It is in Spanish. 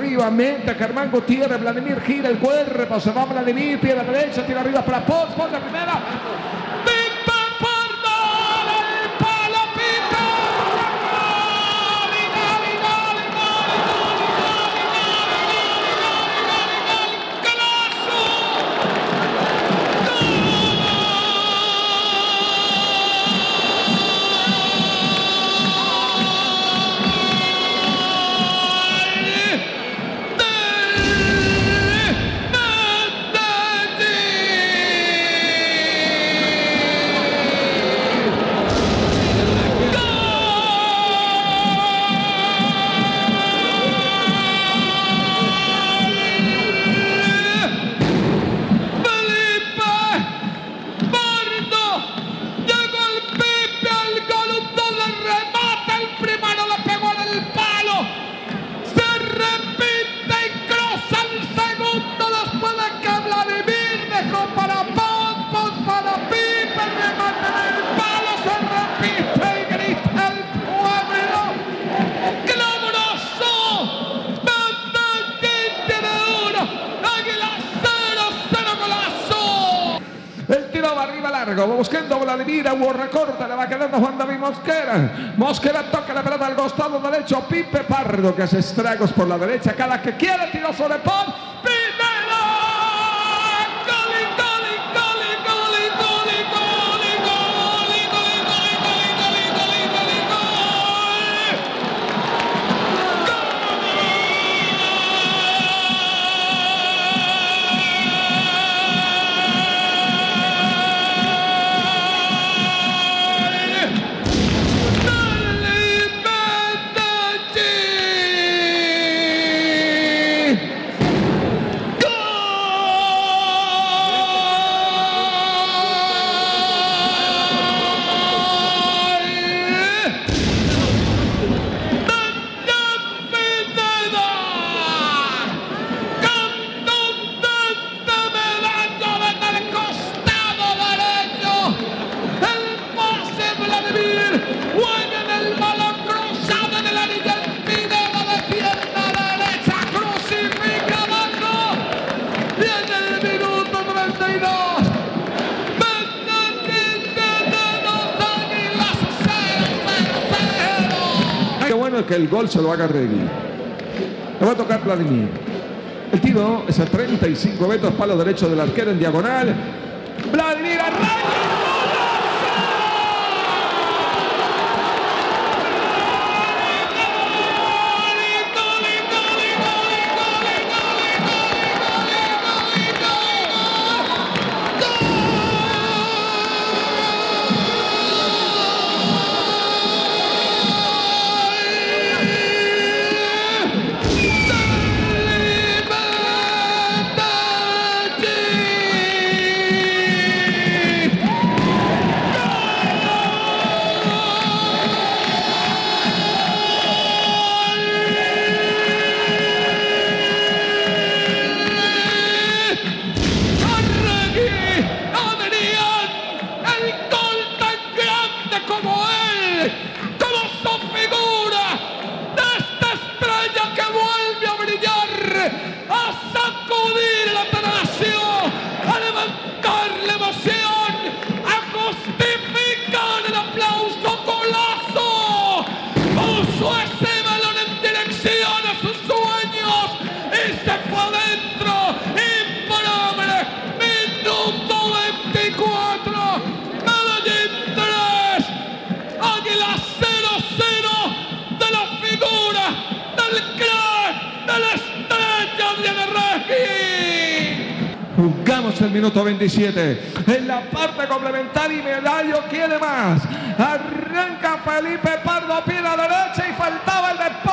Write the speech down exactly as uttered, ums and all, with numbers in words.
arriba, mete Germán Gutiérrez, Vladimir gira el cuerpo, se va Vladimir, pie a la derecha, tira arriba para Pons, Pons la primera. Buscando Vladimir, hubo recorte, le va quedando Juan David Mosquera. Mosquera toca la pelota al costado derecho, Pipe Pardo que hace estragos por la derecha, cada que quiere tiró sobre Pons. Que el gol se lo haga Regui. Le va a tocar Vladimir. El tiro es a treinta y cinco metros, palo derecho del arquero en diagonal. Vladimir arranca. Jugamos el minuto veintisiete. En la parte complementaria y Medallo quiere más. Arranca Felipe Pardo, pie a la derecha y faltaba el de